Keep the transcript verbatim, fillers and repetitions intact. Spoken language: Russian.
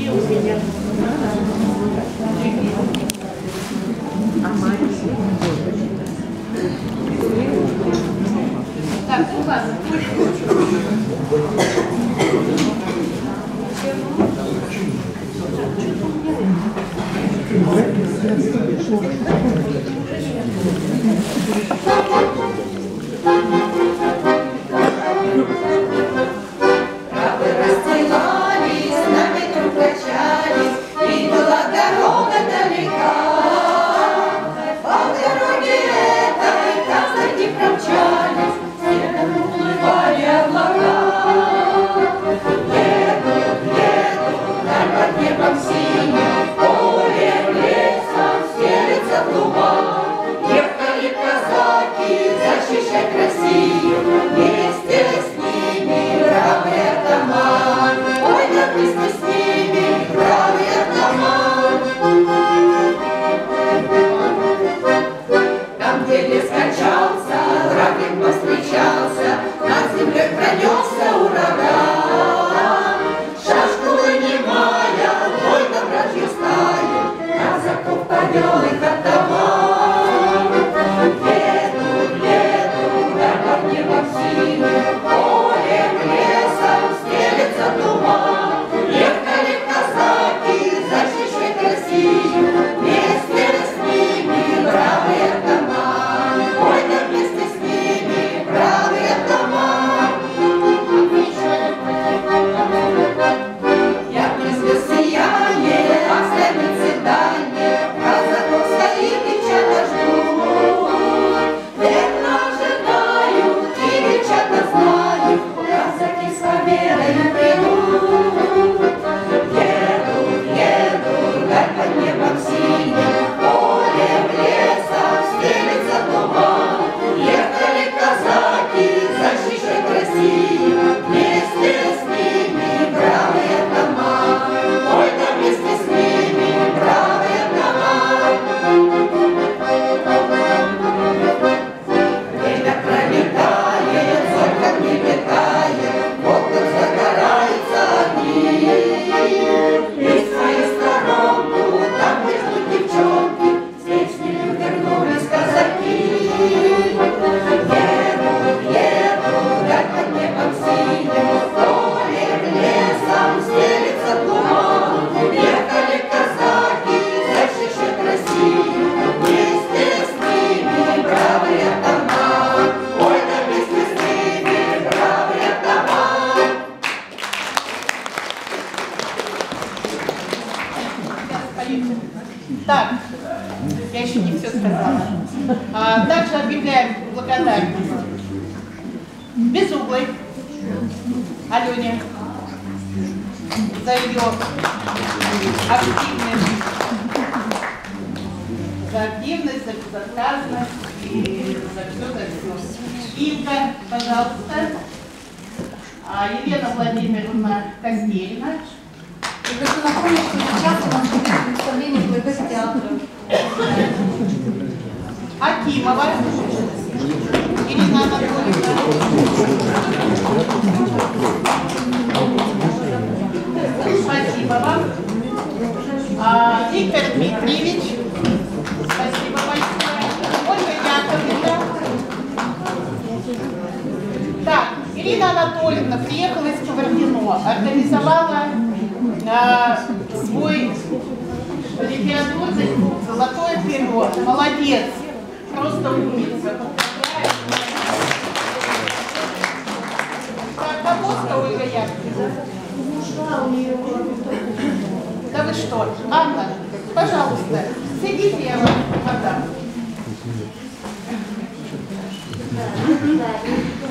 где у меня? Так, ну ладно. Травы расстилались, на ветру качались, и была дорога далека. По дороге этой казаки промчались, снегом уплывали облака. Едут, едут, даль под небом синим, полем, лесом стелется туман. Ехали казаки защищать Россию, вместе с ними бравый атаман. Ой, да вместе с ними бравый атаман. Там, где лес качался, враг им повстречался, над землей пронесся ураган. Шашку вынимая, бой на вражью стаю, казаков повел их атаман. Едут, едут, даль под небом синим, полем, лесом стелется туман. Ехали казаки защищать Россию, вместе с ними бравый атаман. Ой, да вместе с ними бравый атаман. Яркий звезд сияние, ослепит дальние, казаков стоит девчата ждут. Верно ожидают и девчата знают, казаки с победой придут. Едут, едут, даль под небом синим, полем, лесом стелется туман. Ехали казаки защищать Россию, вместе с ними бравый атаман. Ой, да вместе с ними бравый атаман. Время пролетает, зорко не летает, вот как загораются огни. И в свою сторонку там где ждут девчонки, с песнею вернулись казаки. Едут, едут, даль под небом синим, полем, лесом стелется туман. Ехали казаки защищать Россию, вместе с ними бравый атаман. Ой, да вместе с ними бравый атаман. Так, я еще не все сказала. А, также объявляем благодарность Безуглой Алене за ее активность, за активность, за безотказность и за все, за все. Инга, пожалуйста. А, Елена Владимировна Костельна. И хочу напомнить, что сейчас у нас будет представление КВГ театра. Акимова Ирина Анатольевна. Спасибо вам. А, Виктор Дмитриевич. Спасибо большое. Ольга Яковлевна. Так, Ирина Анатольевна приехала из Кавардино, организовала а, свой литературный клуб «Золотое перо». Молодец. Просто умница. Так, Капуста Ольга Яковлевна. Да вы что? Анна, пожалуйста, сидите, я вам отдам. Да,